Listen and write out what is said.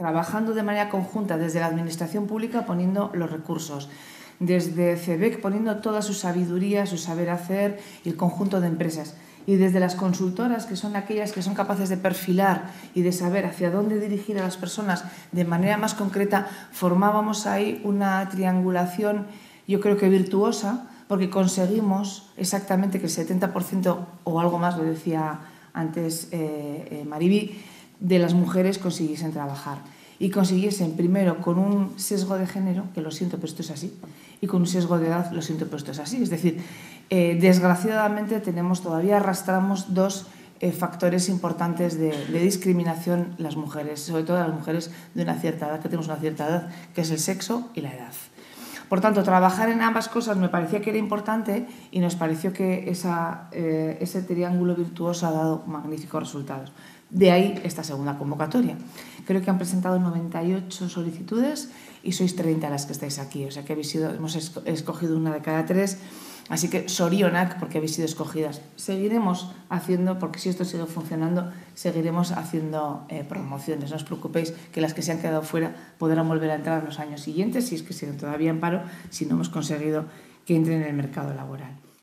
trabajando de manera conjunta desde la administración pública poniendo los recursos, desde CEBEC poniendo toda su sabiduría, su saber hacer y el conjunto de empresas. Y desde las consultoras, que son aquellas que son capaces de perfilar y de saber hacia dónde dirigir a las personas de manera más concreta, formábamos ahí una triangulación, yo creo que virtuosa, porque conseguimos exactamente que el 70% o algo más, lo decía antes Mariví, de las mujeres consiguiesen trabajar. Y consiguiesen, primero, con un sesgo de género, que lo siento, pero esto es así, y con un sesgo de edad, lo siento, pero esto es así. Es decir, desgraciadamente todavía arrastramos dos factores importantes de discriminación las mujeres, sobre todo las mujeres de una cierta edad, que tenemos una cierta edad, que es el sexo y la edad. Por tanto, trabajar en ambas cosas me parecía que era importante y nos pareció que ese triángulo virtuoso ha dado magníficos resultados. De ahí esta segunda convocatoria. Creo que han presentado 98 solicitudes y sois 30 las que estáis aquí. O sea que hemos escogido una de cada 3. Así que sorionak porque habéis sido escogidas. Seguiremos haciendo, porque si esto sigue funcionando, seguiremos haciendo promociones. No os preocupéis que las que se han quedado fuera podrán volver a entrar en los años siguientes, si es que siguen todavía en paro, si no hemos conseguido que entren en el mercado laboral.